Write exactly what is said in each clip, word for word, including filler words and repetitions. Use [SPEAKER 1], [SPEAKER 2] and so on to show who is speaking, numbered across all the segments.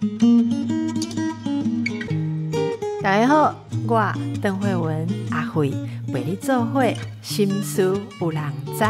[SPEAKER 1] 大家好，我邓惠文阿惠陪你做伙心事有人知。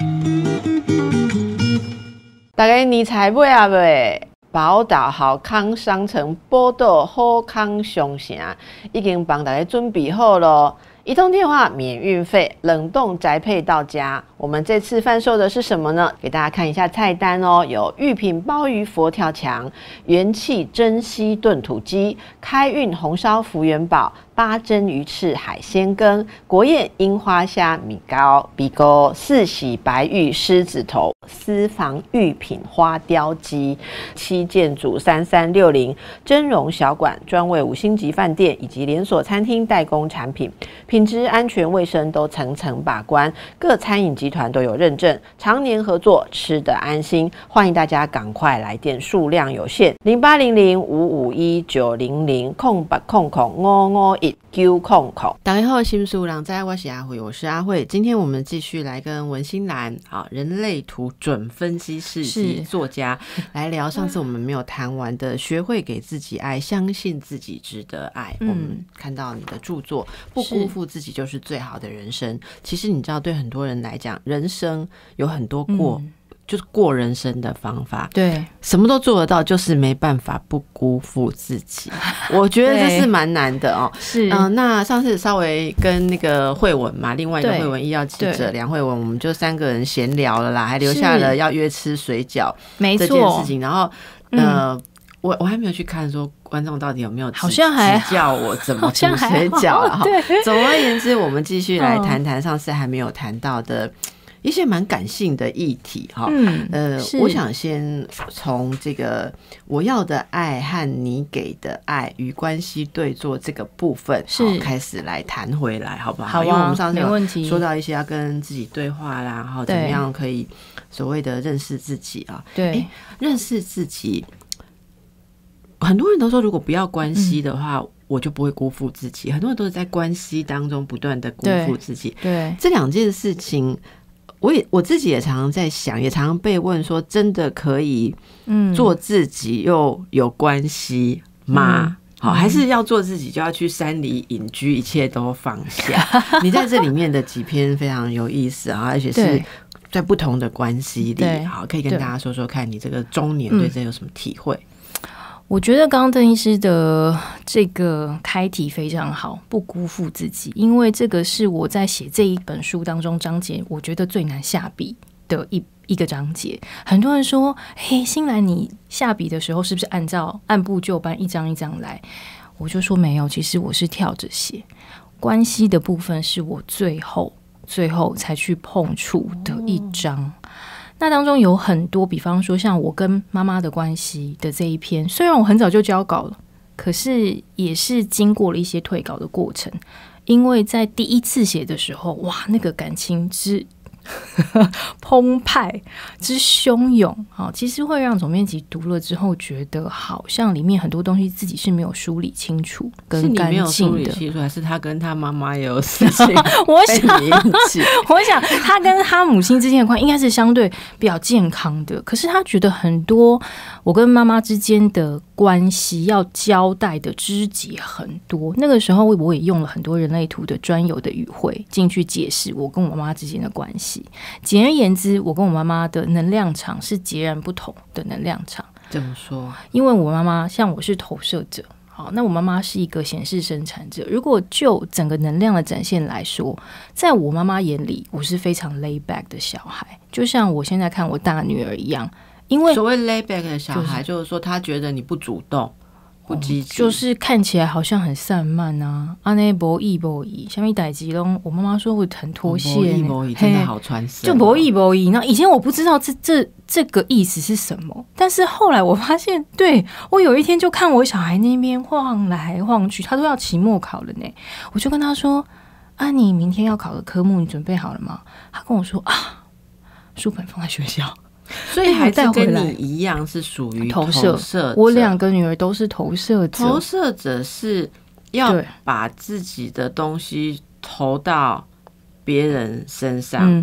[SPEAKER 1] 大家年菜买啊未？宝岛好康商城宝岛好康商城已经帮大家准备好了，一通电话免运费，冷冻宅配到家。我们这次贩售的是什么呢？给大家看一下菜单哦，有玉品鲍鱼佛跳墙、元气珍稀炖土鸡、开运红烧福元宝、八珍鱼翅海鲜羹、国宴樱花虾米糕、鼻沟四喜白玉狮子头、私房玉品花雕鸡、七件组三三六零真荣小馆专为五星级饭店以及连锁餐厅代工产品，品质、安全、卫生都层层把关，各餐饮集团都有认证，常年合作，吃得安心。欢迎大家赶快来电，数量有限，零八零零五五一九零零空八空空五五一九空空。大家好，心事有人知，我是阿慧，我是阿慧。今天我们继续来跟文心兰，好，人类图准分析师及作家来聊上次我们没有谈完的，学会给自己爱，相信自己值得爱。嗯、我们看到你的著作，不辜负自己就是最好的人生。其实你知道，对很多人来讲，人生有很多过。嗯就是过人生的方法，
[SPEAKER 2] 对，
[SPEAKER 1] 什么都做得到，就是没办法不辜负自己。我觉得这是蛮难的哦。
[SPEAKER 2] 是，
[SPEAKER 1] 嗯、呃，那上次稍微跟那个慧文嘛，另外一个慧文医药记者梁慧文，我们就三个人闲聊了啦，还留下了要约吃水饺这件事情。然后，呃，嗯、我我还没有去看说观众到底有没有
[SPEAKER 2] 好像还
[SPEAKER 1] 指教我怎么煮水饺了哈。总而言之，我们继续来谈谈上次还没有谈到的。一些蛮感性的议题哈，嗯，呃，我想先从这个我要的爱和你给的爱与关系对做这个部分是开始来谈回来，好不好？
[SPEAKER 2] 好啊，
[SPEAKER 1] 因为我们上次
[SPEAKER 2] 有
[SPEAKER 1] 说到一些要跟自己对话啦，然后怎么样可以所谓的认识自己啊，
[SPEAKER 2] 对，
[SPEAKER 1] 认识自己，很多人都说如果不要关系的话。嗯我就不会辜负自己，很多人都是在关系当中不断的辜负自己。
[SPEAKER 2] 对，对
[SPEAKER 1] 这两件事情，我也我自己也常常在想，也常常被问说，真的可以做自己又有关系吗？嗯好，还是要做自己就要去山里隐居，一切都放下？你在这里面的几篇非常有意思啊，而且是在不同的关系里，好，可以跟大家说说看你这个中年对这有什么体会？嗯
[SPEAKER 2] 我觉得刚刚邓医师的这个开题非常好，不辜负自己，因为这个是我在写这一本书当中章节，我觉得最难下笔的一一个章节。很多人说，嘿，心兰你下笔的时候是不是按照按部就班一张一张来？我就说没有，其实我是跳着写，关系的部分是我最后最后才去碰触的一章。哦那当中有很多，比方说像我跟妈妈的关系的这一篇，虽然我很早就交稿了，可是也是经过了一些退稿的过程，因为在第一次写的时候，哇，那个感情之澎湃之汹涌，其实会让总编辑读了之后觉得好像里面很多东西自己是没有梳理清楚跟干净的。
[SPEAKER 1] 是你没有梳理清楚，还是他跟他妈妈也有事情
[SPEAKER 2] 我想我想他跟他母亲之间的关系应该是相对比较健康的，可是他觉得很多我跟妈妈之间的关系要交代的枝节很多。那个时候我也用了很多人类图的专有的语汇进去解释我跟我妈妈之间的关系。简而言之，我跟我妈妈的能量场是截然不同的能量场。
[SPEAKER 1] 怎么说？
[SPEAKER 2] 因为我妈妈像我是投射者，好，那我妈妈是一个显示生产者。如果就整个能量的展现来说，在我妈妈眼里，我是非常 lay back 的小孩，就像我现在看我大女儿一样。因为
[SPEAKER 1] 所谓 lay back 的小孩，就是、就是说他觉得你不主动。不积极、
[SPEAKER 2] 哦，就是看起来好像很散漫啊，啊那不意不意，下面代志拢，我妈妈说我很脱线，不
[SPEAKER 1] 意不意真的好传神、哦，
[SPEAKER 2] 就不意不意。那以前我不知道这这这个意思是什么，但是后来我发现，对我有一天就看我小孩那边晃来晃去，他都要期末考了呢，我就跟他说：“啊，你明天要考的科目你准备好了吗？”他跟我说：“啊，书本放在学校。”
[SPEAKER 1] 所以孩子跟你一样是属于投射者，
[SPEAKER 2] 我两个女儿都是投射者。
[SPEAKER 1] 投射者是要把自己的东西投到别人身上。
[SPEAKER 2] 嗯，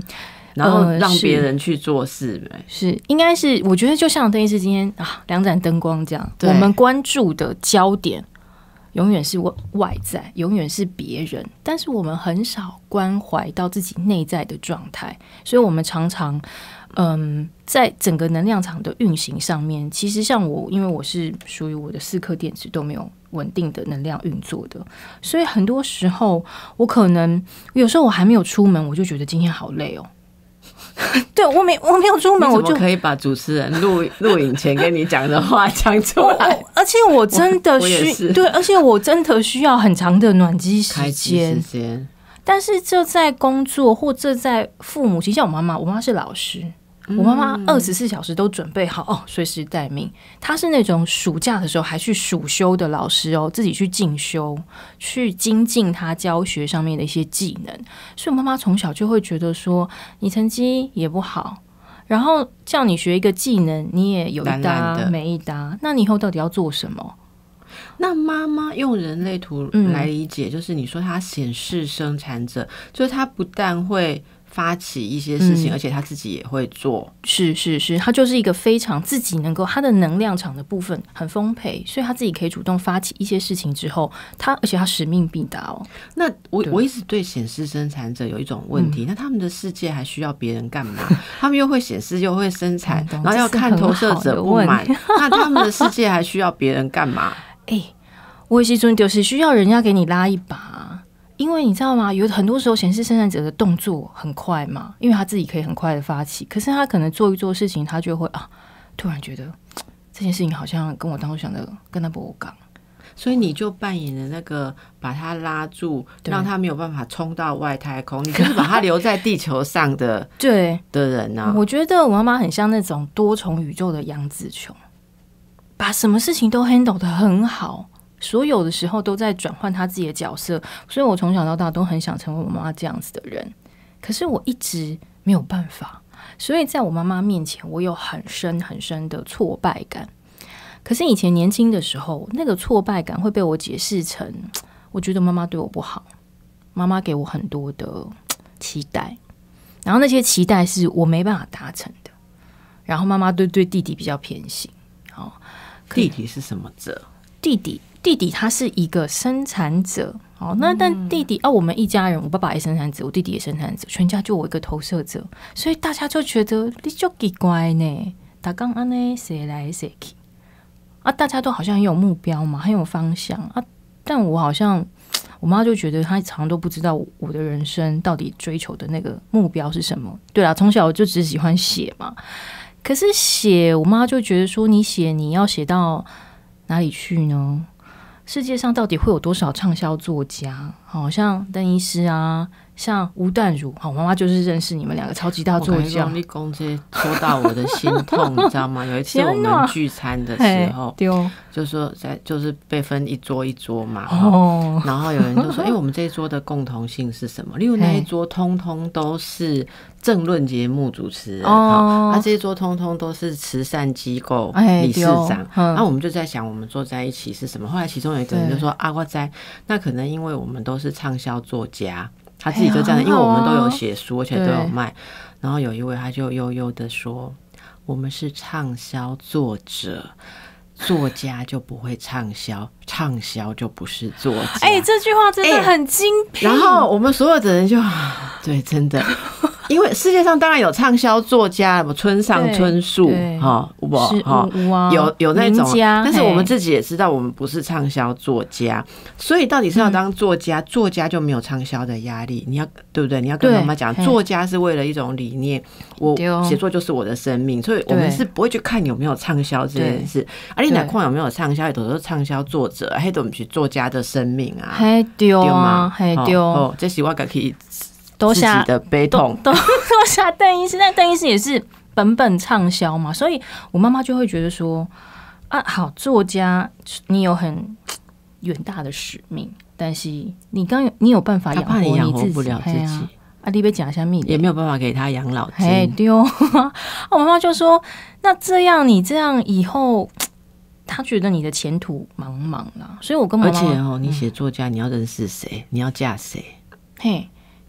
[SPEAKER 1] 然后让别人去做事、
[SPEAKER 2] 呃、是, 是应该是我觉得就像邓医师今天啊两盏灯光这样，我们关注的焦点永远是外在，永远是别人，但是我们很少关怀到自己内在的状态，所以我们常常嗯，在整个能量场的运行上面，其实像我因为我是属于我的四颗电池都没有稳定的能量运作的，所以很多时候我可能有时候我还没有出门我就觉得今天好累哦对，我没我没有出门我就，
[SPEAKER 1] 你怎么可以把主持人录录影前跟你讲的话讲出来？
[SPEAKER 2] 而且我真的需对，而且我真的需要很长的暖机时间。但是这在工作或这在父母，其实像我妈妈，我妈是老师，我妈妈二十四小时都准备好哦，随时待命。她是那种暑假的时候还去暑修的老师哦，自己去进修，去精进她教学上面的一些技能。所以我妈妈从小就会觉得说，你成绩也不好，然后叫你学一个技能，你也有一搭没一搭，那你以后到底要做什么？
[SPEAKER 1] 那妈妈用人类图来理解，嗯、就是你说她显示生产者，就是她不但会发起一些事情、嗯、而且他自己也会做，
[SPEAKER 2] 是是是，他就是一个非常自己能够，他的能量场的部分很丰沛，所以他自己可以主动发起一些事情之后，他而且他使命必达哦。
[SPEAKER 1] 那我我一直对显示生产者有一种问题、嗯、那他们的世界还需要别人干嘛？他们又会显示又会生产、嗯、然后要看投射者不满，那他们的世界还需要别人干嘛？
[SPEAKER 2] 哎、欸，我也是就是需要人家给你拉一把。因为你知道吗，有很多时候显示生产者的动作很快嘛，因为他自己可以很快的发起，可是他可能做一做事情他就会啊，突然觉得这件事情好像跟我当初想的跟他不一样，
[SPEAKER 1] 所以你就扮演了那个把他拉住，让他没有办法冲到外太空，你就是把他留在地球上的对的人啊。
[SPEAKER 2] 我觉得我妈妈很像那种多重宇宙的杨紫琼，把什么事情都 handle 得很好，所有的时候都在转换他自己的角色，所以我从小到大都很想成为我妈妈这样子的人，可是我一直没有办法，所以在我妈妈面前我有很深很深的挫败感。可是以前年轻的时候，那个挫败感会被我解释成我觉得妈妈对我不好，妈妈给我很多的期待，然后那些期待是我没办法达成的，然后妈妈对对弟弟比较偏心。哦，
[SPEAKER 1] 弟弟是什么者？
[SPEAKER 2] 弟弟弟弟他是一个生产者，哦，那但弟弟、嗯、哦，我们一家人，我爸爸也生产者，我弟弟也生产者，全家就我一个投射者，所以大家就觉得你就奇怪呢，大家安呢谁来谁去啊，大家都好像很有目标嘛，很有方向啊，但我好像我妈就觉得她常常都不知道我的人生到底追求的那个目标是什么。对啦，从小我就只喜欢写嘛，可是写我妈就觉得说，你写你要写到哪里去呢？世界上到底会有多少畅销作家？好像邓医师啊，像吴淡如，好，妈妈就是认识你们两个超级大作家。
[SPEAKER 1] 你讲这说到我的心痛，你知道吗？有一次我们聚餐的时候，就说在就是被分一桌一桌嘛，哦、然后有人就说：“哎、欸，我们这一桌的共同性是什么？”例如那一桌通通都是政论节目主持人，哦，啊，这一桌通通都是慈善机构理事长。那、啊、我们就在想，我们坐在一起是什么？后来其中有一个人就说：“啊，我在那可能因为我们都是畅销作家。”他自己就这样，因为我们都有写书，而且都有卖。然后有一位他就悠悠的说：“我们是畅销作者，作家就不会畅销，畅销就不是作家。”
[SPEAKER 2] 哎、欸，这句话真的很精辟、
[SPEAKER 1] 欸。然后我们所有的人就，对，真的。因为世界上当然有畅销作家，什么村上春树，哈，有有那种，但是我们自己也知道，我们不是畅销作家，所以到底是要当作家，嗯、作家就没有畅销的压力。你要对不对？你要跟妈妈讲，作家是为了一种理念，我写作就是我的生命，所以我们是不会去看有没有畅销这件事。啊，你哪看有没有畅销，都是畅销作者，还都不是作家的生命啊，
[SPEAKER 2] 嘿对啊，嘿对
[SPEAKER 1] 哦，这是我自己。
[SPEAKER 2] 都下
[SPEAKER 1] 自己的悲痛，
[SPEAKER 2] 都都下邓医师，但邓医师也是本本畅销嘛，所以我妈妈就会觉得说啊，好作家，你有很远大的使命，但是你刚你有办法养活你自己，
[SPEAKER 1] 养活不了自己啊，
[SPEAKER 2] 啊你被讲一下秘
[SPEAKER 1] 也没有办法给他养老金，
[SPEAKER 2] 哎对哦，我妈妈就说，那这样你这样以后。他觉得你的前途茫茫啦，所以我跟妈妈，
[SPEAKER 1] 而且哦，你写作家，你要认识谁，你要嫁谁？
[SPEAKER 2] 嘿。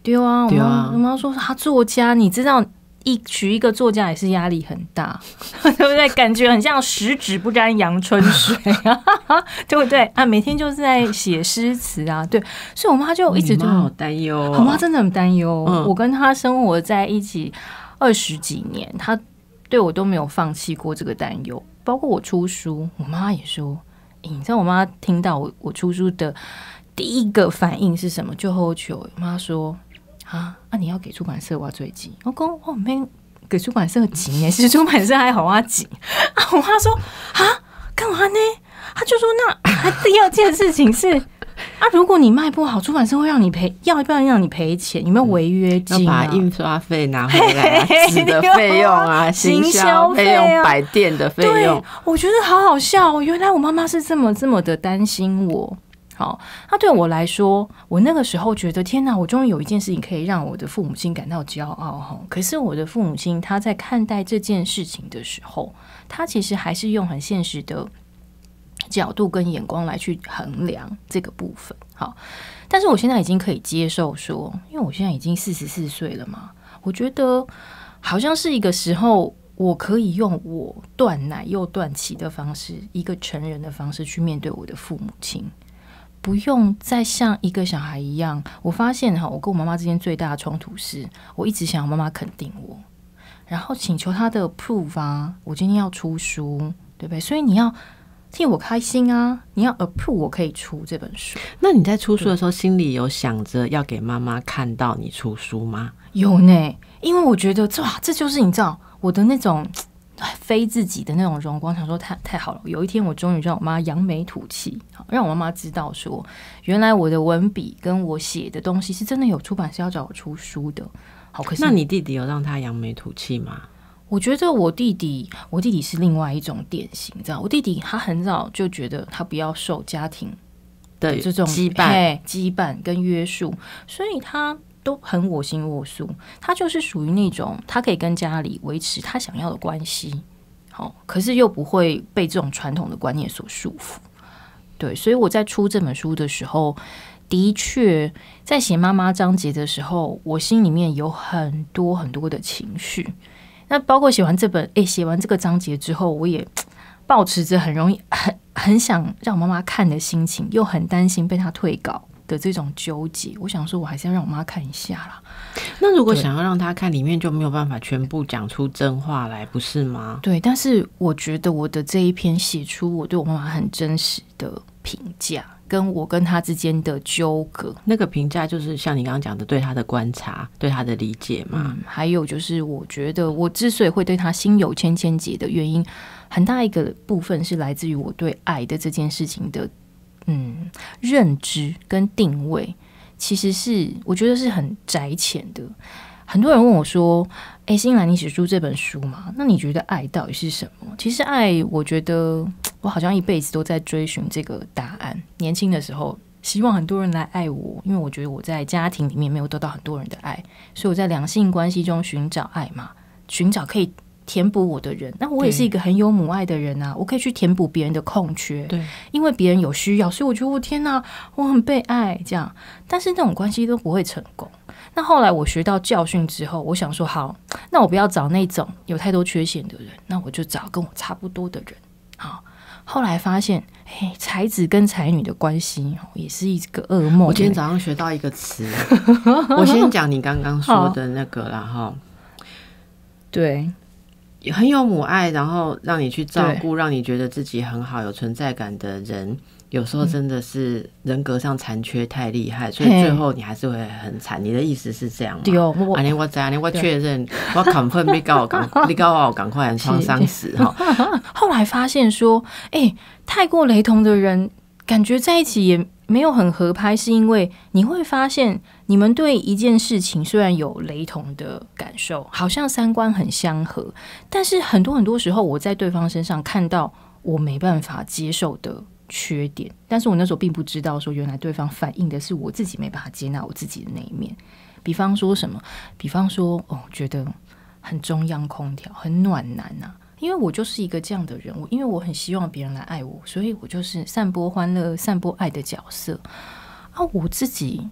[SPEAKER 2] 对啊，
[SPEAKER 1] 对啊，
[SPEAKER 2] 我妈说他作家，你知道一娶一个作家也是压力很大，对不对？感觉很像十指不沾阳春水啊，对不对啊？每天就是在写诗词啊，对，所以我妈就一直对我
[SPEAKER 1] 好担忧、哦，
[SPEAKER 2] 我妈真的很担忧、
[SPEAKER 1] 嗯。
[SPEAKER 2] 我跟她生活在一起二十几年，她对我都没有放弃过这个担忧，包括我出书，我妈也说，欸、你知道我妈听到我我出书的第一个反应是什么？就好久，我妈说。啊啊！你要给出版社我最急，我讲我没给出版社急耶，是出版社还好我急啊！我妈说啊，干嘛呢？她就说那第二件事情是啊，如果你卖不好，出版社会让你赔，要不要让你赔钱？有没有违约金、啊？
[SPEAKER 1] 要把印刷费拿回来、啊，纸的费用啊，行销费用、摆店的费用。
[SPEAKER 2] 对，我觉得好好笑、哦，原来我妈妈是这么这么的担心我。好，那对我来说，我那个时候觉得天哪，我终于有一件事情可以让我的父母亲感到骄傲。可是我的父母亲他在看待这件事情的时候，他其实还是用很现实的角度跟眼光来去衡量这个部分。好，但是我现在已经可以接受说，因为我现在已经四十四岁了嘛，我觉得好像是一个时候，我可以用我断奶又断脐的方式，一个成人的方式去面对我的父母亲。不用再像一个小孩一样。我发现哈，我跟我妈妈之间最大的冲突是，我一直想要妈妈肯定我，然后请求她的 approve 啊，我今天要出书，对不对？所以你要替我开心啊，你要 approve 我可以出这本书。
[SPEAKER 1] 那你在出书的时候，心里有想着要给妈妈看到你出书吗？
[SPEAKER 2] 有呢，因为我觉得哇，这就是你知道我的那种非自己的那种荣光，想说太太好了。有一天我终于让我妈扬眉吐气，让我妈妈知道说，原来我的文笔跟我写的东西是真的有出版社要找我出书的。好，可是
[SPEAKER 1] 那你弟弟有让他扬眉吐气吗？
[SPEAKER 2] 我觉得我弟弟，我弟弟是另外一种典型，你知道，我弟弟他很早就觉得他不要受家庭的这种
[SPEAKER 1] 羁绊、
[SPEAKER 2] 羁绊跟约束，所以他都很我行我素，他就是属于那种他可以跟家里维持他想要的关系，好，可是又不会被这种传统的观念所束缚。对，所以我在出这本书的时候，的确在写妈妈章节的时候，我心里面有很多很多的情绪。那包括写完这本，哎，写完这个章节之后，我也抱持着很容易很很想让妈妈看的心情，又很担心被她退稿的这种纠结。我想说，我还是要让我妈看一下啦。
[SPEAKER 1] 那如果想要让她看，里面就没有办法全部讲出真话来，不是吗？
[SPEAKER 2] 对，但是我觉得我的这一篇写出我对我妈妈很真实的评价，跟我跟她之间的纠葛。
[SPEAKER 1] 那个评价就是像你刚刚讲的，对她的观察，对她的理解嘛。
[SPEAKER 2] 嗯，还有就是我觉得我之所以会对她心有千千结的原因，很大一个部分是来自于我对爱的这件事情的嗯认知跟定位，其实是我觉得是很窄浅的。很多人问我说，哎，欣兰，你写出这本书嘛，那你觉得爱到底是什么？其实爱，我觉得我好像一辈子都在追寻这个答案。年轻的时候希望很多人来爱我，因为我觉得我在家庭里面没有得到很多人的爱，所以我在两性关系中寻找爱嘛，寻找可以填补我的人。那我也是一个很有母爱的人啊，我可以去填补别人的空缺，对，因为别人有需要，所以我觉得我天哪，我很被爱这样。但是那种关系都不会成功。那后来我学到教训之后，我想说好，那我不要找那种有太多缺陷的人，那我就找跟我差不多的人。好，后来发现，嘿，才子跟才女的关系也是一个噩梦。
[SPEAKER 1] 我今天早上学到一个词，我先讲你刚刚说的那个啦哈。
[SPEAKER 2] 对，
[SPEAKER 1] 很有母爱，然后让你去照顾，让你觉得自己很好、有存在感的人，有时候真的是人格上残缺太厉害，所以最后你还是会很惨。你的意思是这样吗？
[SPEAKER 2] 对哦，
[SPEAKER 1] 我我知道，我确认，我 confirm 你告我赶，你告我赶快创伤死哈。
[SPEAKER 2] 后来发现说，哎、欸，太过雷同的人，感觉在一起也没有很合拍，是因为你会发现，你们对一件事情虽然有雷同的感受，好像三观很相合，但是很多很多时候，我在对方身上看到我没办法接受的缺点，但是我那时候并不知道说，原来对方反映的是我自己没办法接纳我自己的那一面。比方说什么？比方说，哦，觉得很中央空调，很暖男啊。因为我就是一个这样的人，我因为我很希望别人来爱我，所以我就是散播欢乐、散播爱的角色啊。我自己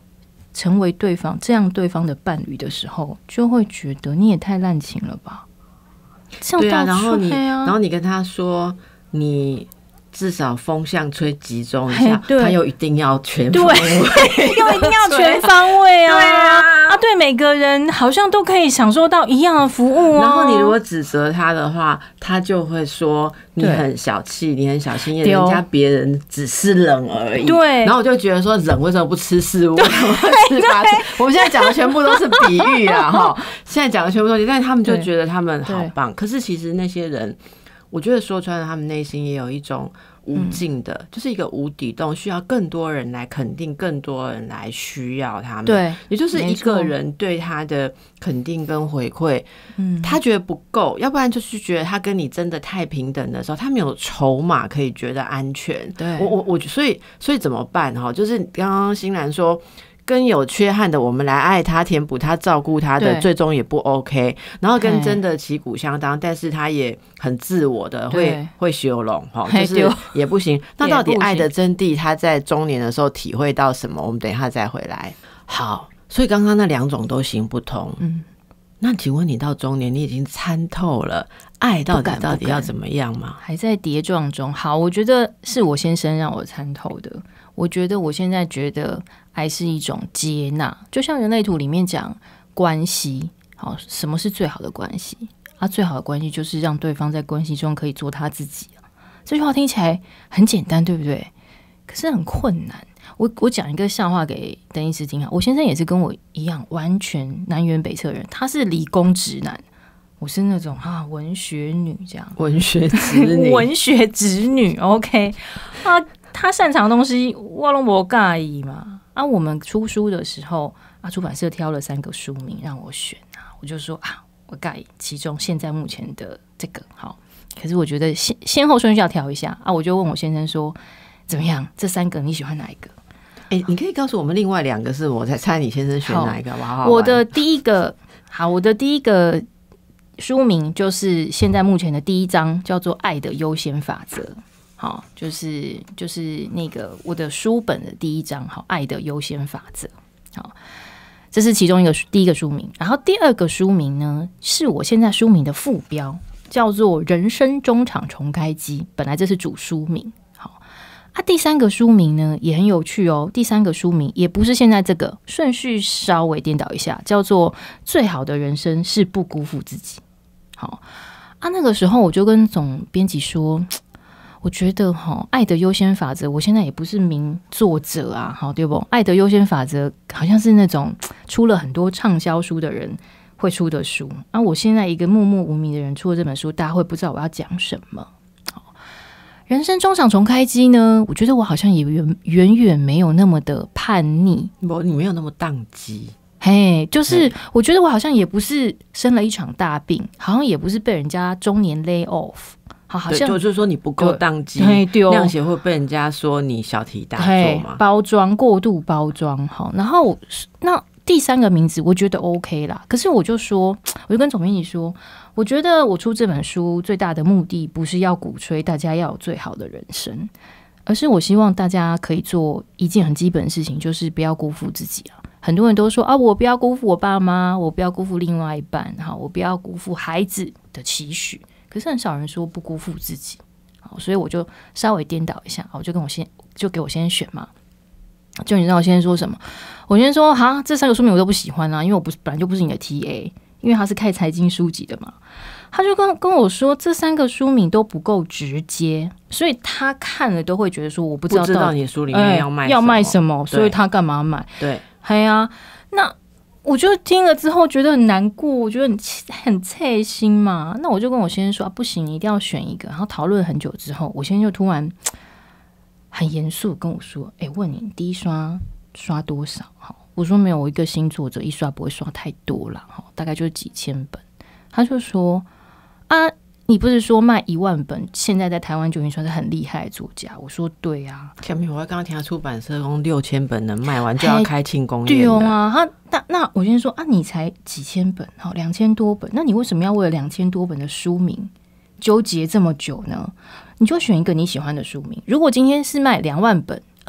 [SPEAKER 2] 成为对方这样对方的伴侣的时候，就会觉得你也太滥情了吧？这样
[SPEAKER 1] 对啊，然后你，
[SPEAKER 2] 啊、
[SPEAKER 1] 然后你跟他说你。至少风向吹集中一下，他又一定要全方位，
[SPEAKER 2] 又一定要全方位啊！对啊，啊，对每个人好像都可以享受到一样的服务啊。
[SPEAKER 1] 然后你如果指责他的话，他就会说你很小气，你很小心眼，人家别人只是冷而已。
[SPEAKER 2] 对，
[SPEAKER 1] 然后我就觉得说，冷为什么不吃四物？为什么吃八次？我们现在讲的全部都是比喻啦，哈！现在讲的全部都是，但他们就觉得他们好棒。可是其实那些人。我觉得说穿了，他们内心也有一种无尽的、嗯，就是一个无底洞，需要更多人来肯定，更多人来需要他们。对，也就是一个人对他的肯定跟回馈，嗯，他觉得不够，要不然就是觉得他跟你真的太平等的时候，他没有筹码可以觉得安全。对，我我我，所以所以怎么办哈？就是刚刚欣兰说。跟有缺憾的我们来爱他填补他照顾他的最终也不 OK， 然后跟真的旗鼓相当但是他也很自我的会会修容就是也不行。那到底爱的真谛他在中年的时候体会到什么？我们等一下再回来。好，所以刚刚那两种都行不通。嗯，那请问你到中年你已经参透了爱到底到底要怎么样吗？
[SPEAKER 2] 还在跌撞中。好，我觉得是我先生让我参透的。我觉得我现在觉得爱是一种接纳，就像人类图里面讲关系，好，什么是最好的关系啊？最好的关系就是让对方在关系中可以做他自己。这句话听起来很简单，对不对？可是很困难。我我讲一个笑话给邓医师听啊。我先生也是跟我一样，完全南辕北辙人。他是理工直男，我是那种啊文学女这样，
[SPEAKER 1] 文学直女，
[SPEAKER 2] 文学直女。OK 啊。他擅长的东西我都没介意嘛。啊，我们出书的时候啊，出版社挑了三个书名让我选啊，我就说啊，我介意其中现在目前的这个好，可是我觉得先先后顺序要调一下啊，我就问我先生说怎么样？这三个你喜欢哪一个？
[SPEAKER 1] 哎、欸，你可以告诉我们另外两个是我才猜你先生选哪一个好好？
[SPEAKER 2] 我的第一个好，我的第一个书名就是现在目前的第一章，叫做《爱的优先法则》。好，就是就是那个我的书本的第一章，好，爱的优先法则。好，这是其中一个第一个书名。然后第二个书名呢，是我现在书名的副标，叫做《人生中场重开机》。本来这是主书名。好，啊，第三个书名呢也很有趣哦。第三个书名也不是现在这个，顺序稍微颠倒一下，叫做《最好的人生是不辜负自己》。好啊，那个时候我就跟总编辑说。我觉得哈，爱的优先法则，我现在也不是名作者啊，好对不？爱的优先法则好像是那种出了很多畅销书的人会出的书啊。我现在一个默默无名的人出了这本书，大家会不知道我要讲什么。好，人生中场重开机呢，我觉得我好像也远远远没有那么的叛逆，
[SPEAKER 1] 不，你没有那么宕机。
[SPEAKER 2] 嘿，就是我觉得我好像也不是生了一场大病，好像也不是被人家中年 lay off。好，好像
[SPEAKER 1] 就是说你不够当机，量协会被人家说你小题大做嘛，
[SPEAKER 2] 包装过度包装。好，然后那第三个名字我觉得 OK 啦，可是我就说，我就跟总编辑说，我觉得我出这本书最大的目的不是要鼓吹大家要有最好的人生，而是我希望大家可以做一件很基本的事情，就是不要辜负自己啊。很多人都说啊，我不要辜负我爸妈，我不要辜负另外一半，好，我不要辜负孩子的期许。可是很少人说不辜负自己，好，所以我就稍微颠倒一下，我就跟我先就给我先选嘛。就你知道我先说什么？我先说哈，这三个书名我都不喜欢啊，因为我不是本来就不是你的 T A， 因为他是看财经书籍的嘛。他就跟跟我说，这三个书名都不够直接，所以他看了都会觉得说，我不知道到
[SPEAKER 1] 不知道你书里面要卖、
[SPEAKER 2] 欸、要卖什么，所以他干嘛买？
[SPEAKER 1] 对，
[SPEAKER 2] 嘿啊，那。我就听了之后觉得很难过，我觉得很很刺心嘛。那我就跟我先生说、啊、不行，你一定要选一个。然后讨论很久之后，我先生就突然很严肃跟我说：“哎、欸，问你，你第一刷刷多少？”我说：“没有，我一个新作者一刷不会刷太多啦，大概就是几千本。”他就说：“啊，你不是说卖一万本，现在在台湾就已经算是很厉害的作家？”我说：“对啊。”
[SPEAKER 1] 前面我刚刚听他出版社用六千本能卖完就要开庆功宴
[SPEAKER 2] 了。对啊，他那那我先说啊，你才几千本，好两千多本，那你为什么要为了两千多本的书名纠结这么久呢？你就选一个你喜欢的书名。如果今天是卖两万本、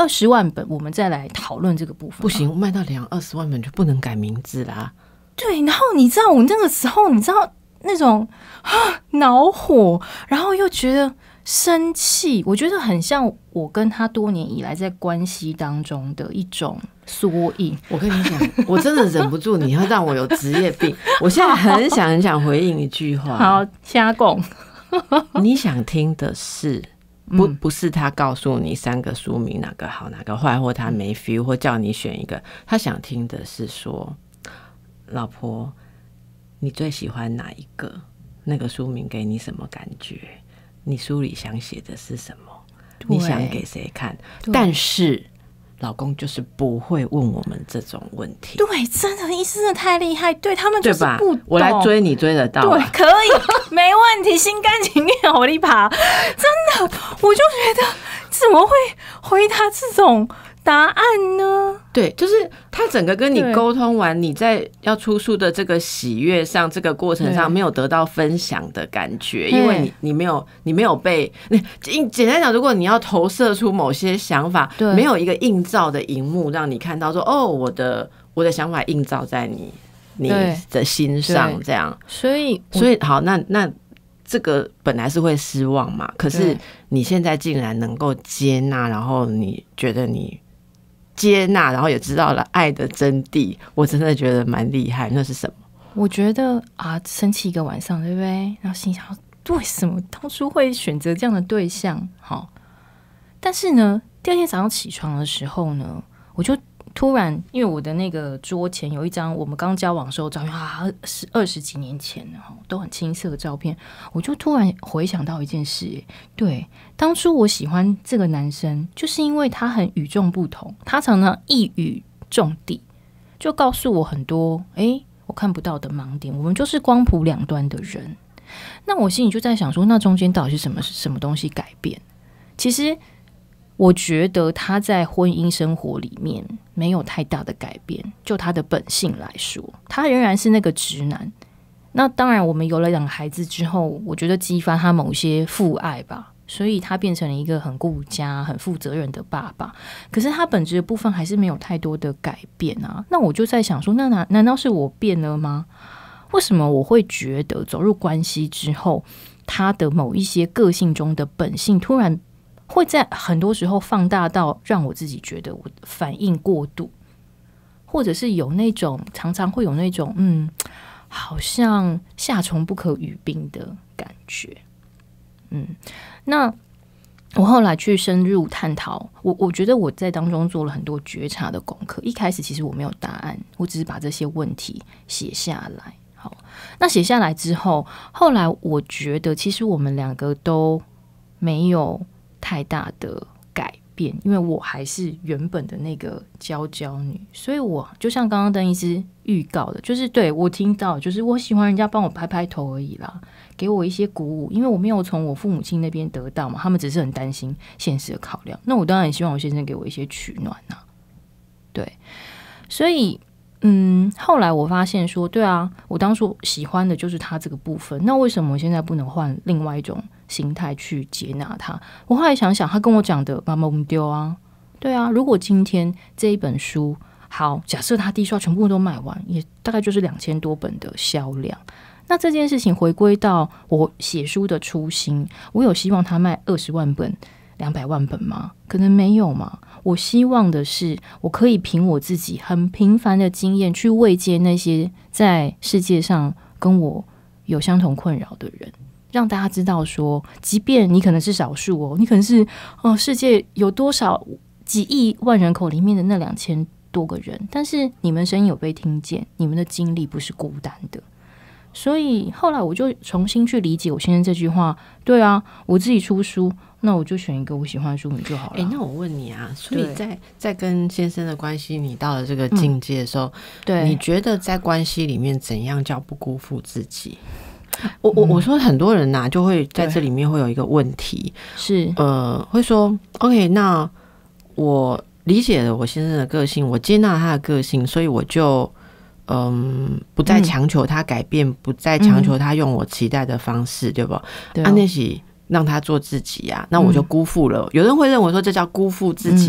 [SPEAKER 2] 二十万本，我们再来讨论这个部分。
[SPEAKER 1] 不行，卖到两二十万本就不能改名字啦。
[SPEAKER 2] 对，然后你知道我那个时候，你知道那种啊恼火，然后又觉得生气，我觉得很像我跟他多年以来在关系当中的一种缩影。
[SPEAKER 1] 我跟你讲，我真的忍不住，你要让我有职业病。我现在很想很想回应一句话。
[SPEAKER 2] 好，瞎讲。
[SPEAKER 1] 你想听的是不不是他告诉你三个书名哪个好哪个坏，或他没 feel， 或叫你选一个。他想听的是说，老婆，你最喜欢哪一个？那个书名给你什么感觉？你书里想写的是什么？你想给谁看？但是老公就是不会问我们这种问题。
[SPEAKER 2] 对，真的，医生真的太厉害，对他们就是不懂。
[SPEAKER 1] 我来追你追得到，
[SPEAKER 2] 对，可以，没问题，心甘情愿，我力爬。真的，我就觉得怎么会回答这种答案呢？
[SPEAKER 1] 对，就是他整个跟你沟通完，你在要出书的这个喜悦上，这个过程上没有得到分享的感觉，因为你你没有你没有被简单讲，如果你要投射出某些想法，没有一个映照的荧幕让你看到说，哦，我的我的想法映照在你你的心上，这样，
[SPEAKER 2] 所以
[SPEAKER 1] 所以好，那那这个本来是会失望嘛，可是你现在竟然能够接纳，然后你觉得你接纳，然后也知道了爱的真谛，我真的觉得蛮厉害。那是什么？
[SPEAKER 2] 我觉得啊，生气一个晚上，对不对？然后心想，为什么当初会选择这样的对象？好，但是呢，第二天早上起床的时候呢，我就突然，因为我的那个桌前有一张我们刚交往的时候照片啊，是二十几年前的都很青涩的照片，我就突然回想到一件事，对，当初我喜欢这个男生，就是因为他很与众不同，他常常一语中的，就告诉我很多诶我看不到的盲点，我们就是光谱两端的人。那我心里就在想说，那中间到底是什么什么东西改变？其实我觉得他在婚姻生活里面没有太大的改变，就他的本性来说，他仍然是那个直男。那当然我们有了两个孩子之后，我觉得激发他某些父爱吧，所以他变成了一个很顾家很负责任的爸爸，可是他本质的部分还是没有太多的改变啊。那我就在想说，那难难道是我变了吗？为什么我会觉得走入关系之后，他的某一些个性中的本性突然会在很多时候放大到让我自己觉得我反应过度，或者是有那种常常会有那种嗯，好像夏虫不可语冰的感觉。嗯，那我后来去深入探讨，我我觉得我在当中做了很多觉察的功课。一开始其实我没有答案，我只是把这些问题写下来。好，那写下来之后，后来我觉得其实我们两个都没有太大的改变，因为我还是原本的那个娇娇女，所以我就像刚刚邓医师预告的，就是对我听到，就是我喜欢人家帮我拍拍头而已啦，给我一些鼓舞，因为我没有从我父母亲那边得到嘛，他们只是很担心现实的考量，那我当然希望我先生给我一些取暖啊，对，所以嗯，后来我发现说，对啊，我当初喜欢的就是他这个部分，那为什么我现在不能换另外一种心态去接纳他？我后来想想，他跟我讲的妈妈我们丢啊，对啊，如果今天这一本书好，假设他第一刷全部都卖完，也大概就是两千多本的销量，那这件事情回归到我写书的初心，我有希望他卖二十万本两百万本吗？可能没有嘛。我希望的是我可以凭我自己很平凡的经验去慰藉那些在世界上跟我有相同困扰的人，让大家知道说，即便你可能是少数哦，你可能是哦世界有多少几亿万人口里面的那两千多个人，但是你们声音有被听见，你们的经历不是孤单的。所以后来我就重新去理解我先生这句话，对啊，我自己出书，那我就选一个我喜欢的书名就好了。
[SPEAKER 1] 欸，那我问你啊，所以在在跟先生的关系，你到了这个境界的时候，嗯，对，你觉得在关系里面怎样叫不辜负自己？我我我说很多人呐，啊，就会在这里面会有一个问题，是呃，会说 OK， 那我理解了我先生的个性，我接纳他的个性，所以我就嗯，不再强求他改变，嗯，不再强求他用我期待的方式，嗯，对吧？对，哦，啊，那是让他做自己啊，那我就辜负了，嗯，有人会认为说这叫辜负自己，嗯，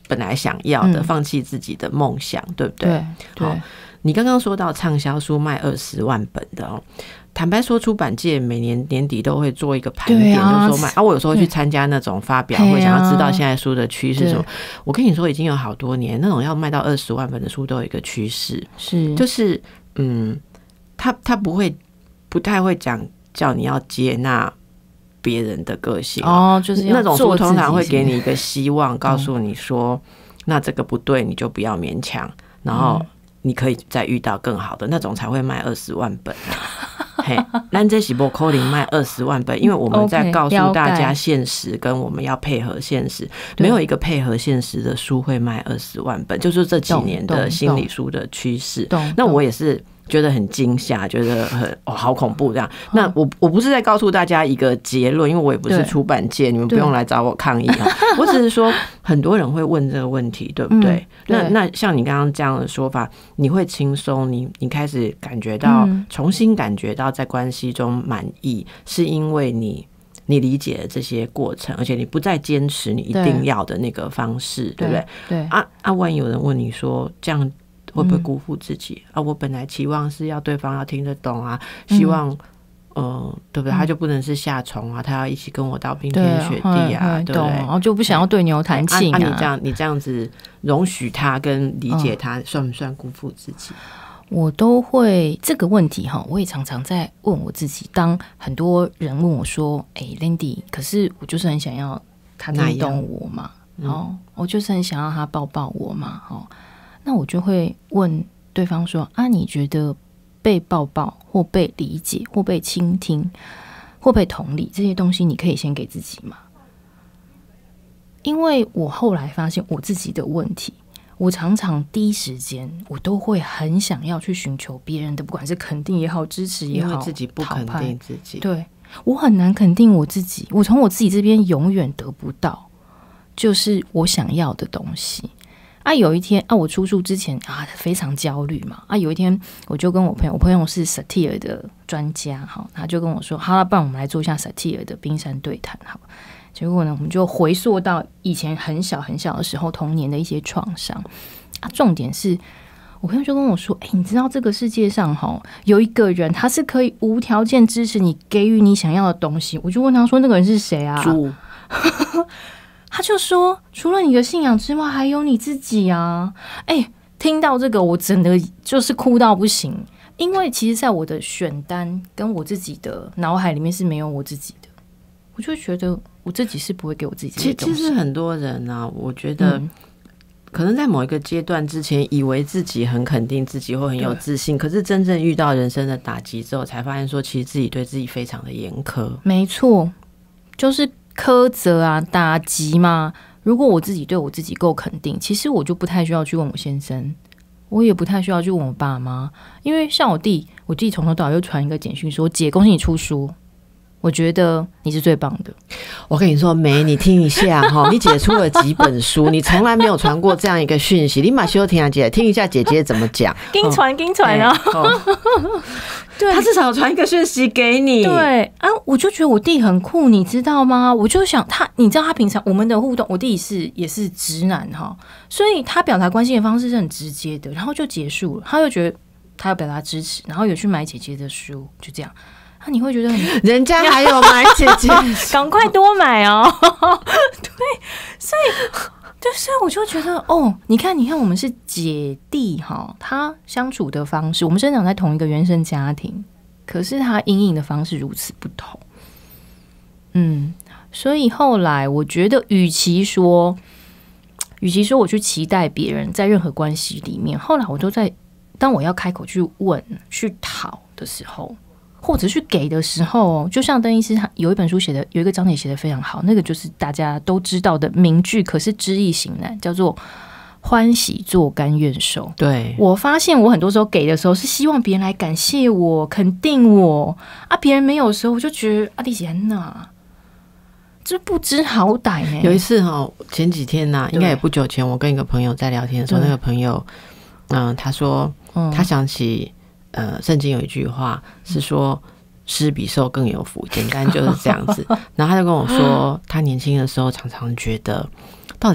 [SPEAKER 1] 本来想要的，嗯、放弃自己的梦想，对不对？
[SPEAKER 2] 对对。好，
[SPEAKER 1] 你刚刚说到畅销书卖二十万本的哦，坦白说，出版界每年年底都会做一个盘点，啊、就是说卖啊，我有时候会去参加那种发表会，想要知道现在书的趋势什么。我跟你说，已经有好多年，那种要卖到二十万本的书都有一个趋势，是就是嗯，他他不会不太会讲叫你要接纳别人的个性哦，就是那种书通常会给你一个希望，告诉你说，那这个不对，你就不要勉强，然后。你可以再遇到更好的那种才会卖二十万本啊！嘿，咱这是不可能卖二十万本，因为我们在告诉大家现实，跟我们要配合现实，没有一个配合现实的书会卖二十万本，就是这几年的心理书的趋势。那我也是。觉得很惊吓，觉得很哦好恐怖这样。那我我不是在告诉大家一个结论，因为我也不是出版界，你们不用来找我抗议啊。我只是说，很多人会问这个问题，对不对？嗯、对那那像你刚刚这样的说法，你会轻松，你你开始感觉到、嗯、重新感觉到在关系中满意，是因为你你理解了这些过程，而且你不再坚持你一定要的那个方式， 对, 对不对？对啊啊！万一有人问你说这样。会不会辜负自己、嗯、啊？我本来期望是要对方要听得懂啊，希望、嗯、呃，对不对？他就不能是夏虫啊，他要一起跟我到冰天雪地啊， 对, 对不对？然后
[SPEAKER 2] 就不想要对牛弹琴啊。
[SPEAKER 1] 啊啊你这样你这样子容许他跟理解他，嗯、算不算辜负自己？
[SPEAKER 2] 我都会这个问题哈，我也常常在问我自己。当很多人问我说：“哎、欸、，Landy， 可是我就是很想要他听懂我嘛，哦、嗯，我就是很想要他抱抱我嘛，哦。”那我就会问对方说啊，你觉得被抱抱或被理解或被倾听或被同理这些东西，你可以先给自己吗？因为我后来发现我自己的问题，我常常第一时间我都会很想要去寻求别人的，不管是肯定也好，支持也好，
[SPEAKER 1] 因为自己不肯定自己，
[SPEAKER 2] 对，我很难肯定我自己，我从我自己这边永远得不到就是我想要的东西。啊，有一天啊，我出书之前啊，非常焦虑嘛。啊，有一天我就跟我朋友，我朋友是 Satir 的专家，好，他就跟我说，好了，不然我们来做一下 Satir 的冰山对谈，好。结果呢，我们就回溯到以前很小很小的时候，童年的一些创伤。啊，重点是我朋友就跟我说，哎、欸，你知道这个世界上哈有一个人，他是可以无条件支持你，给予你想要的东西。我就问他说，那个人是谁啊？猪。他就说，除了你的信仰之外，还有你自己啊！哎、欸，听到这个，我真的就是哭到不行，因为其实，在我的选单跟我自己的脑海里面是没有我自己的，我就觉得我自己是不会给我自己这些东西。
[SPEAKER 1] 其实很多人啊，我觉得、嗯、可能在某一个阶段之前，以为自己很肯定自己或很有自信，可是真正遇到人生的打击之后，才发现说，其实自己对自己非常的严苛。
[SPEAKER 2] 没错，就是。苛责啊，打击嘛。如果我自己对我自己够肯定，其实我就不太需要去问我先生，我也不太需要去问我爸妈，因为像我弟，我弟从头到尾又传一个简讯说：“姐，恭喜你出书，我觉得你是最棒的。”
[SPEAKER 1] 我跟你说，梅，你听一下哈，你姐出了几本书，你从来没有传过这样一个讯息，你马修听啊姐，听一下姐姐怎么讲，
[SPEAKER 2] 给你传，给你传啊。
[SPEAKER 1] 对，他至少传一个讯息给你。
[SPEAKER 2] 对啊，我就觉得我弟很酷，你知道吗？我就想他，你知道他平常我们的互动，我弟是也是直男哈，所以他表达关心的方式是很直接的，然后就结束了。他就觉得他要表达支持，然后有去买姐姐的书，就这样。那你会觉得很，
[SPEAKER 1] 人家还有买姐姐，
[SPEAKER 2] 赶快多买哦。对，所以。对，所以我就觉得哦，你看，你看，我们是姐弟哈，他相处的方式，我们生长在同一个原生家庭，可是他因应的方式如此不同。嗯，所以后来我觉得，与其说，与其说我去期待别人在任何关系里面，后来我都在当我要开口去问、去讨的时候。或者去给的时候，就像邓医师他有一本书写的，有一个章节写的非常好，那个就是大家都知道的名句，可是知易行难，叫做欢喜做甘愿受。对，我发现我很多时候给的时候是希望别人来感谢我、肯定我啊，别人没有的时候，我就觉得啊，你是安娜，这不知好歹呢。
[SPEAKER 1] 有一次哈，前几天呐、啊，应该也不久前，我跟一个朋友在聊天的时候，那个朋友，嗯、呃，他说，嗯、他想起。呃，圣经有一句话是说施比受更有福，简单就是这样子。然后他就跟我说，他年轻的时候常常觉得，到底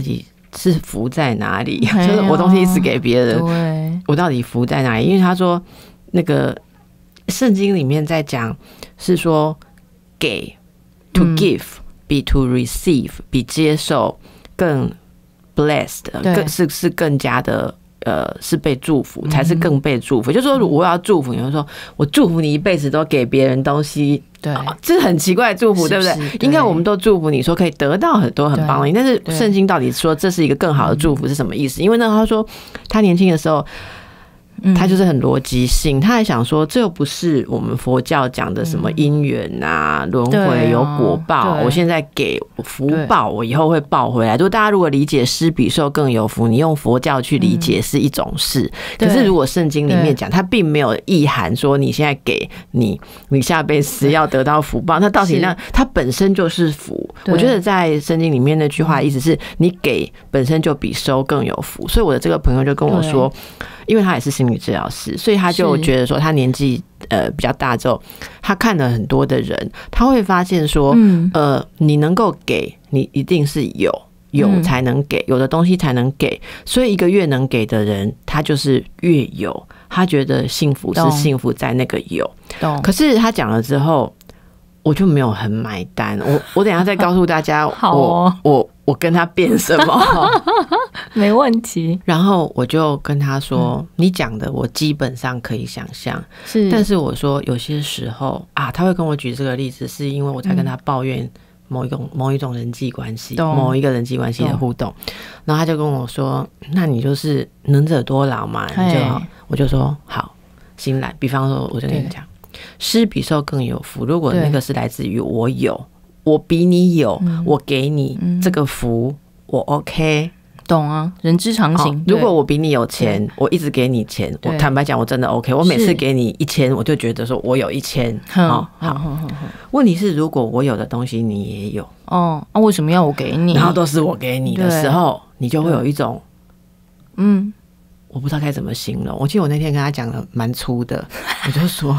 [SPEAKER 1] 是福在哪里？就是我东西一直给别人，我到底福在哪里？因为他说那个圣经里面在讲是说给 to give、嗯、比 to receive 比接受更 blessed 更是是更加的呃是被祝福，才是更被祝福。嗯、就是说我要祝福你，就是说我祝福你一辈子都给别人东西。对、哦，这是很奇怪的祝福，是不是？对不对？应该我们都祝福你说可以得到很多很棒的东西，但是圣经到底说这是一个更好的祝福是什么意思？因为呢，他说他年轻的时候。他就是很逻辑性，他还想说，这又不是我们佛教讲的什么因缘啊、轮回有果报。我现在给福报，我以后会报回来。就大家如果理解施比受更有福，你用佛教去理解是一种事。可是如果圣经里面讲，它并没有意涵说你现在给你，你下辈子要得到福报。那到底那它本身就是福。我觉得在圣经里面那句话的意思是你给本身就比收更有福。所以我的这个朋友就跟我说。因为他也是心理治疗师，所以他就觉得说，他年纪呃比较大之后，他看了很多的人，他会发现说，呃，你能够给，你一定是有有才能给，有的东西才能给，所以一个越能给的人，他就是越有，他觉得幸福是幸福在那个有。可是他讲了之后，我就没有很买单。我我等一下再告诉大家，
[SPEAKER 2] 好
[SPEAKER 1] 哦、我我我跟他变什么。
[SPEAKER 2] 没问题。
[SPEAKER 1] 然后我就跟他说：“嗯、你讲的我基本上可以想象，是，但是我说有些时候啊，他会跟我举这个例子，是因为我在跟他抱怨某一种、嗯、某一种人际关系，某一个人际关系的互动。然后他就跟我说：‘那你就是能者多劳嘛，你就好。’我就说好，心来。比方说，我就跟你讲，施比受更有福。如果那个是来自于我有，我比你有，嗯、我给你这个福，我 OK。”
[SPEAKER 2] 懂啊，人之常情。
[SPEAKER 1] 哦、如果我比你有钱，我一直给你钱，我坦白讲，我真的 OK。我每次给你一千，我就觉得说我有一千。好，好。问题是，如果我有的东西你也有，
[SPEAKER 2] 哦，那、啊、为什么要我给你？
[SPEAKER 1] 然后都是我给你的时候，你就会有一种，嗯，我不知道该怎么形容。我记得我那天跟他讲的蛮粗的，我就说。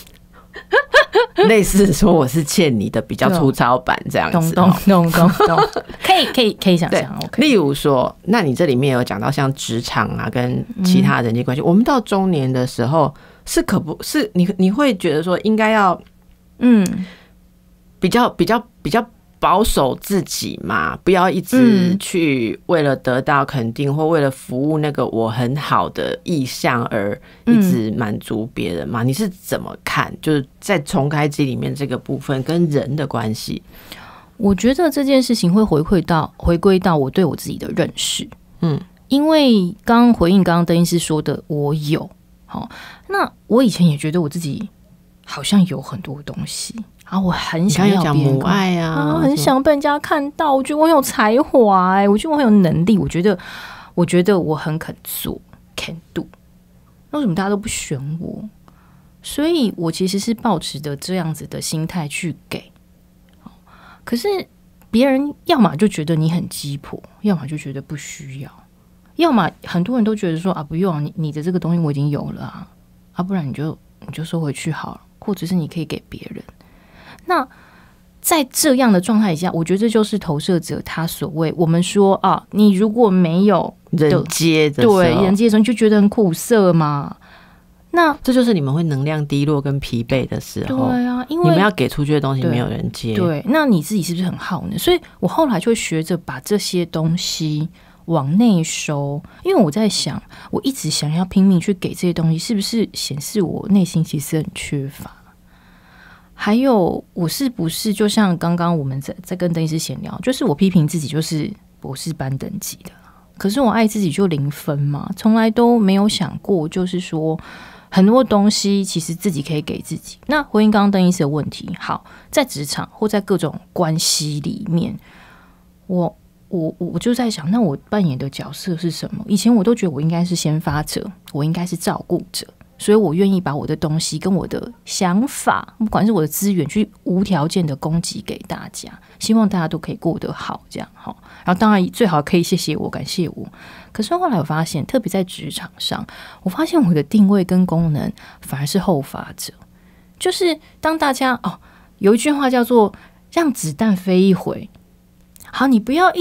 [SPEAKER 1] 类似说我是欠你的比较粗糙版这样子，
[SPEAKER 2] 懂懂懂懂懂，可以可以可以想象。
[SPEAKER 1] 例如说，那你这里面有讲到像职场啊，跟其他人际关系，嗯、我们到中年的时候是可不是你你会觉得说应该要嗯比较比较比较保守自己嘛，不要一直去为了得到肯定或为了服务那个我很好的意向而一直满足别人嘛？你是怎么看？就是在重开机里面这个部分跟人的关系，
[SPEAKER 2] 我觉得这件事情会回馈到回归到我对我自己的认识。嗯，因为刚刚回应刚刚邓医师说的，我有好，那我以前也觉得我自己好像有很多东西。啊，我很想要别人
[SPEAKER 1] 母爱 啊,
[SPEAKER 2] 啊，很想被人家看到。我觉得我很有才华、欸，我觉得我很有能力。我觉得，我觉得我很肯做 ，can do。那为什么大家都不选我？所以我其实是抱持着这样子的心态去给。可是别人要么就觉得你很鸡婆，要么就觉得不需要，要么很多人都觉得说啊，不用、啊、你你的这个东西我已经有了啊，啊，不然你就你就收回去好了，或者是你可以给别人。那在这样的状态下，我觉得这就是投射者他所谓我们说啊，你如果没有
[SPEAKER 1] 人接的时候，
[SPEAKER 2] 对人接的时候，你就觉得很苦涩嘛。那
[SPEAKER 1] 这就是你们会能量低落跟疲惫的时候。
[SPEAKER 2] 对啊，因为
[SPEAKER 1] 你们要给出去的东西没有人接。
[SPEAKER 2] 对，对那你自己是不是很耗呢？所以我后来就会学着把这些东西往内收，因为我在想，我一直想要拼命去给这些东西，是不是显示我内心其实很缺乏？还有，我是不是就像刚刚我们在在跟邓医师闲聊，就是我批评自己就是博士班等级的，可是我爱自己就零分嘛，从来都没有想过，就是说很多东西其实自己可以给自己。那回应刚刚邓医师的问题，好，在职场或在各种关系里面，我我我就在想，那我扮演的角色是什么？以前我都觉得我应该是先发者，我应该是照顾者。所以我愿意把我的东西跟我的想法，不管是我的资源，去无条件的供给给大家，希望大家都可以过得好，这样好。然后当然最好可以谢谢我，感谢我。可是后来我发现，特别在职场上，我发现我的定位跟功能反而是后发者。就是当大家哦，有一句话叫做“让子弹飞一回”，好，你不要一直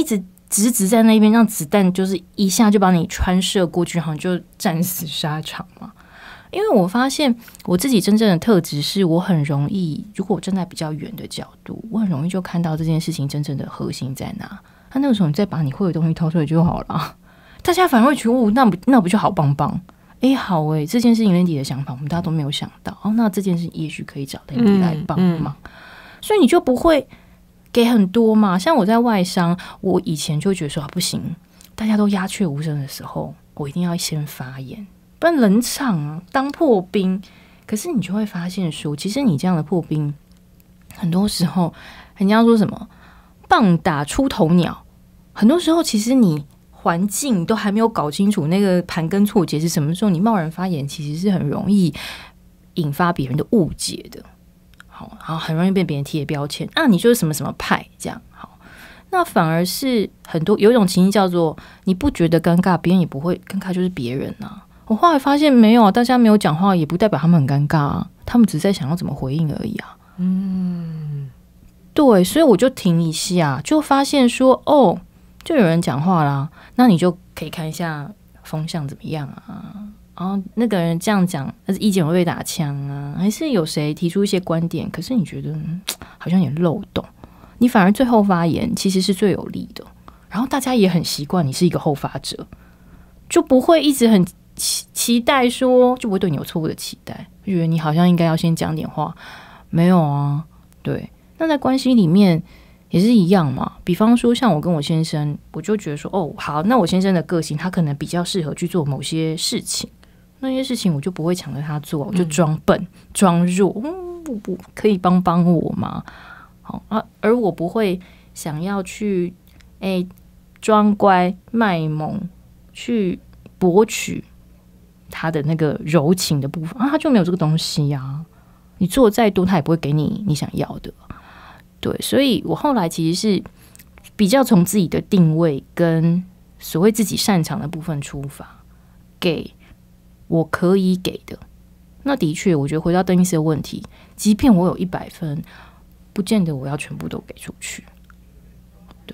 [SPEAKER 2] 直直在那边，让子弹就是一下就把你穿射过去，好像就战死沙场嘛。因为我发现我自己真正的特质是我很容易，如果我站在比较远的角度，我很容易就看到这件事情真正的核心在哪。那、啊、那个时候你再把你会的东西掏出来就好了，大家反而会觉得哦，那不那不就好棒棒？哎，好哎，这件事情 Landy 的想法我们大家都没有想到哦，那这件事也许可以找 Landy 来帮忙、嗯嗯，所以你就不会给很多嘛。像我在外商，我以前就觉得说、啊、不行，大家都鸦雀无声的时候，我一定要先发言。不然冷场啊，当破冰。可是你就会发现说，其实你这样的破冰，很多时候人家说什么棒打出头鸟，很多时候其实你环境都还没有搞清楚那个盘根错节是什么时候，你贸然发言，其实是很容易引发别人的误解的。好，然后很容易被别人贴标签啊，你就是什么什么派这样。好，那反而是很多有一种情形叫做，你不觉得尴尬，别人也不会尴尬，就是别人啊。我后来发现没有啊，大家没有讲话也不代表他们很尴尬啊，他们只是在想要怎么回应而已啊。嗯，对，所以我就停一下，就发现说哦，就有人讲话啦，那你就可以看一下风向怎么样啊。然后那个人这样讲，但是意见会被打枪啊，还是有谁提出一些观点，可是你觉得、嗯、好像有漏洞，你反而最后发言其实是最有利的。然后大家也很习惯你是一个后发者，就不会一直很期期待说，就不会对你有错误的期待，就觉得你好像应该要先讲点话。没有啊，对。那在关系里面也是一样嘛。比方说，像我跟我先生，我就觉得说，哦，好，那我先生的个性，他可能比较适合去做某些事情，那些事情我就不会抢着他做，我就装笨、装弱，嗯，不不，可以帮帮我吗？好啊，而我不会想要去，哎，装乖卖萌，去博取他的那个柔情的部分啊，他就没有这个东西呀、啊。你做再多，他也不会给你你想要的。对，所以我后来其实是比较从自己的定位跟所谓自己擅长的部分出发，给我可以给的。那的确，我觉得回到邓医师的问题，即便我有一百分，不见得我要全部都给出去。对。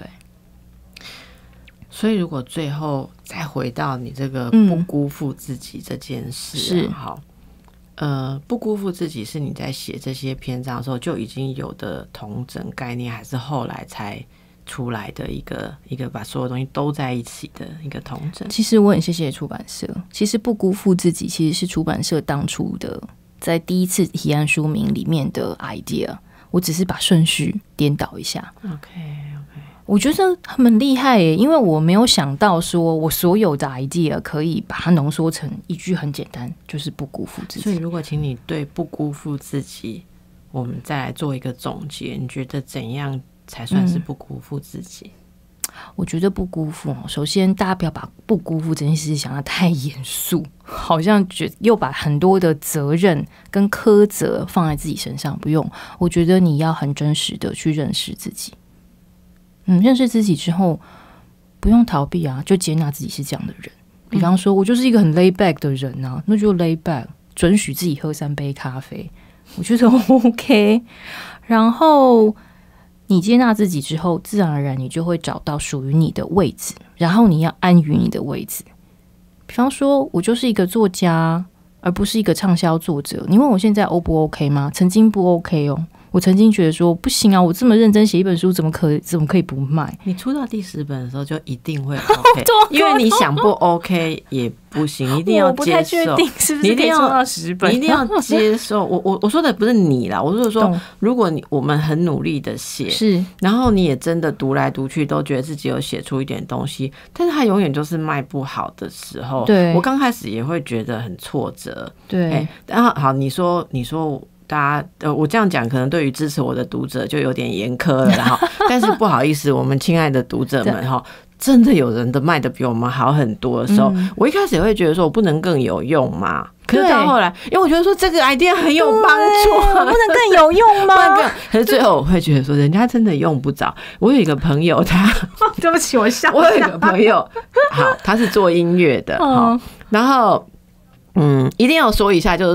[SPEAKER 1] 所以，如果最后再回到你这个不辜负自己这件事、啊，是、嗯、好，呃，不辜负自己是你在写这些篇章的时候就已经有的统整概念，还是后来才出来的一个一个把所有东西都在一起的一个统整？
[SPEAKER 2] 其实我很谢谢出版社。其实不辜负自己，其实是出版社当初的在第一次提案书名里面的 idea， 我只是把顺序颠倒一下。
[SPEAKER 1] OK。
[SPEAKER 2] 我觉得很厉害耶，因为我没有想到说我所有的 idea 可以把它浓缩成一句很简单，就是不辜负自己。
[SPEAKER 1] 所以如果请你对不辜负自己，我们再来做一个总结，你觉得怎样才算是不辜负自己？
[SPEAKER 2] 嗯、我觉得不辜负，首先大家不要把不辜负这件事想得太严肃，好像觉又把很多的责任跟苛责放在自己身上，不用。我觉得你要很真实的去认识自己。嗯，认识自己之后不用逃避啊，就接纳自己是这样的人。比方说我就是一个很 lay back 的人啊，那就 lay back， 准许自己喝三杯咖啡，我觉得 OK。 然后你接纳自己之后，自然而然你就会找到属于你的位置，然后你要安于你的位置。比方说我就是一个作家，而不是一个畅销作者。你问我现在 O 不 OK 吗？曾经不 OK 哦，我曾经觉得说不行啊，我这么认真写一本书，怎么可怎么可以不卖？
[SPEAKER 1] 你出到第十本的时候就一定会 OK， 因为你想不 OK 也不行，你一定要接受。我不太确
[SPEAKER 2] 定是不是可以出到十本，
[SPEAKER 1] 你一定要接受。我我我说的不是你啦，我是说，如果你我们很努力的写，是，然后你也真的读来读去都觉得自己有写出一点东西，但是它永远就是卖不好的时候，对，我刚开始也会觉得很挫折。对，欸、然后好，你说你说。大家呃，我这样讲可能对于支持我的读者就有点严苛了哈，但是不好意思，我们亲爱的读者们哈，真的有人的卖的比我们好很多的时候，嗯、我一开始也会觉得说我不能更有用嘛，可是到后来，因为我觉得说这个 idea 很有帮助，
[SPEAKER 2] 不能更有用吗？
[SPEAKER 1] 可是最后我会觉得说人家真的用不着。我有一个朋友他，
[SPEAKER 2] 对不起，我笑。
[SPEAKER 1] 我有一个朋友，好，他是做音乐的，好，然后。嗯，一定要说一下，就是说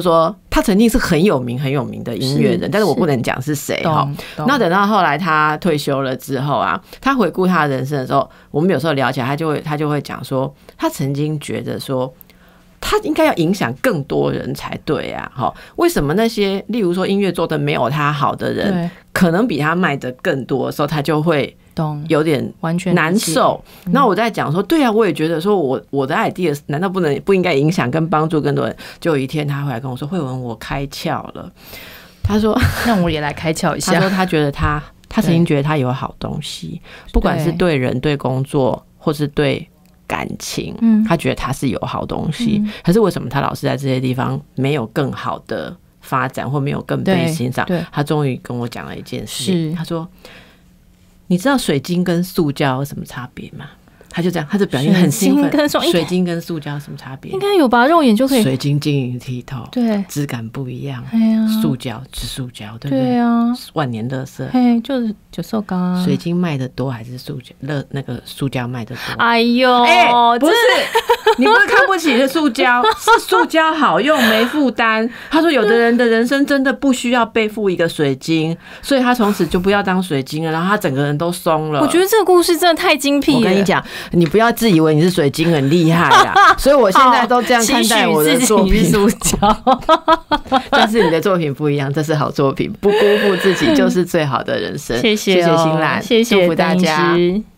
[SPEAKER 1] 他曾经是很有名很有名的音乐人，但是我不能讲是谁哈。那等到后来他退休了之后啊，他回顾他的人生的时候，我们有时候聊起来，他就会他就会讲说，他曾经觉得说，他应该要影响更多人才对啊。哈，为什么那些例如说音乐做的没有他好的人，可能比他卖的更多的时候，他就会有点难受。那我在讲说，对啊，我也觉得说我我的 idea 难道不能不应该影响跟帮助更多人？就有一天他回来跟我说，慧文，我开窍了。他说，
[SPEAKER 2] 那我也来开窍一下。
[SPEAKER 1] 他说他觉得他他曾经觉得他有好东西，不管是对人、对工作，或是对感情，他觉得他是有好东西。可是为什么他老是在这些地方没有更好的发展，或没有更被欣赏？他终于跟我讲了一件事，他说，你知道水晶跟塑胶有什么差别吗？他就这样，他的表现很兴奋。水晶跟塑胶有什么差别？
[SPEAKER 2] 应该有吧，肉眼就可以。
[SPEAKER 1] 水晶晶莹剔透，
[SPEAKER 2] 对，
[SPEAKER 1] 质感不一样。
[SPEAKER 2] 哎呀，
[SPEAKER 1] 塑胶是塑胶，对不对？
[SPEAKER 2] 对啊，
[SPEAKER 1] 万年垃圾。
[SPEAKER 2] 嘿，就是九寿膏啊。
[SPEAKER 1] 水晶卖的多还是塑胶？乐那个塑胶卖的多？
[SPEAKER 2] 哎呦，
[SPEAKER 1] 哎、欸，不是，你不是看不起的塑胶，是塑胶好用没负担。他说，有的人的人生真的不需要背负一个水晶，所以他从此就不要当水晶了，然后他整个人都松了。
[SPEAKER 2] 我觉得这个故事真的太精辟了。
[SPEAKER 1] 我跟你讲。你不要自以为你是水晶很厉害啦，所以我现在都这样看待我的作品。塑胶，但是你的作品不一样，这是好作品，不辜负自己就是最好的人生。
[SPEAKER 2] 谢谢、哦，
[SPEAKER 1] 谢谢新兰，
[SPEAKER 2] 谢谢
[SPEAKER 1] 祝福大家。